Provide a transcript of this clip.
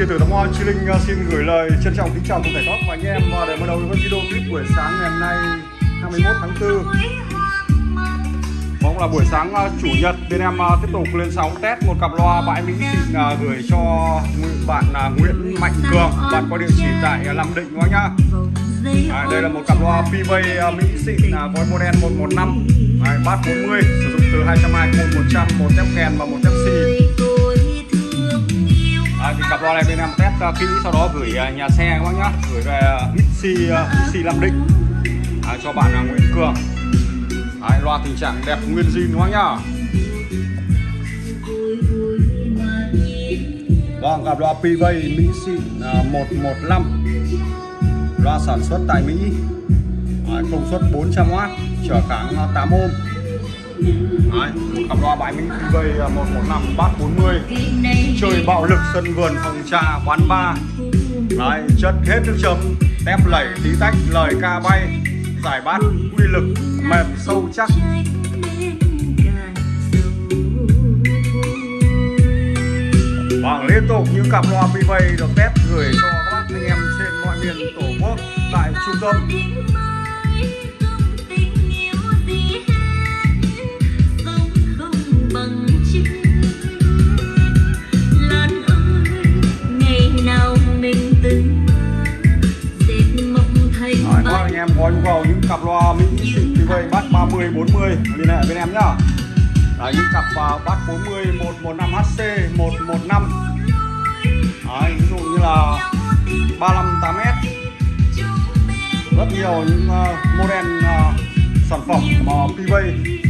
tử Tâm Hoa Chi Linh xin gửi lời trân trọng kính chào toàn thể các anh em và để bắt đầu với video clip buổi sáng ngày hôm nay 21 tháng 4. Cũng là buổi sáng chủ nhật, bên em tiếp tục lên sóng test một cặp loa bãi Mỹ xịn gửi cho bạn Nguyễn Mạnh Cường, bạn có địa chỉ tại Nam Định các nhá. Đây là một cặp loa P-Bass Mỹ xịn có model 115, bass 40, sử dụng từ 220 100, một tép kèn và một tép xì. Thì cặp loa này bên em test kỹ, sau đó gửi nhà xe các bác nhá, gửi về Bixi Nam Định cho bạn Nguyễn Cường. Loa tình trạng đẹp nguyên zin các bác nhá. Vâng, cặp loa P-Bass Mỹ xịn 115, loa sản xuất tại Mỹ, công suất 400W, trở kháng 8 ohm. Một cặp loa bãi Mỹ P-Bass 115, bass 40, chơi bạo lực sân vườn phòng trà quán bar. Chất hết nước chấm, tép lẩy tí tách, lời ca bay, giải bass uy lực mềm sâu chắc. Vâng, liên tục những cặp loa P-Bass được test gửi cho các bác anh em trên mọi miền tổ quốc tại trung tâm. Các anh em có nhu cầu những cặp loa Mỹ xịn P-Bass bass 30 40 liên hệ bên em nhá. Những cặp bass 40 115 HC 115, ví dụ như là 35 8S, rất nhiều những model sản phẩm P-Bass